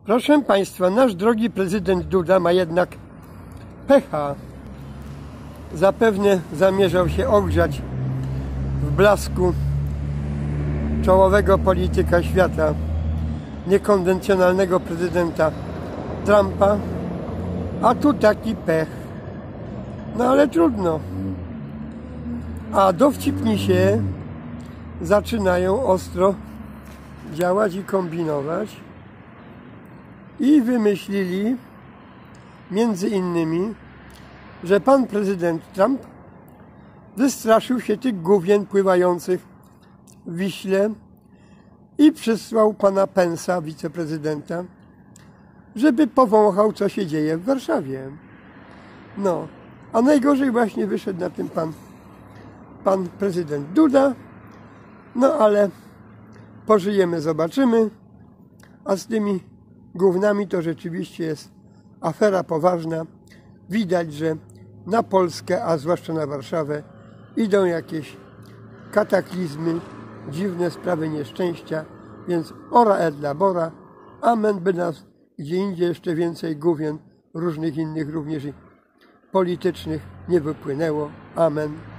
Proszę Państwa, nasz drogi prezydent Duda ma jednak pecha. Zapewne zamierzał się ogrzać w blasku czołowego polityka świata, niekonwencjonalnego prezydenta Trumpa, a tu taki pech. No ale trudno. A dowcipnisie zaczynają ostro działać i kombinować i wymyślili między innymi, że pan prezydent Trump wystraszył się tych gówien pływających w Wiśle i przysłał pana Pence'a, wiceprezydenta, żeby powąchał, co się dzieje w Warszawie. No, a najgorzej właśnie wyszedł na tym pan prezydent Duda. No ale pożyjemy, zobaczymy. A z tymi gównami to rzeczywiście jest afera poważna. Widać, że na Polskę, a zwłaszcza na Warszawę, idą jakieś kataklizmy, dziwne sprawy nieszczęścia, więc ora et labora, amen, by nas gdzie indziej jeszcze więcej gówien różnych innych, również i politycznych, nie wypłynęło. Amen.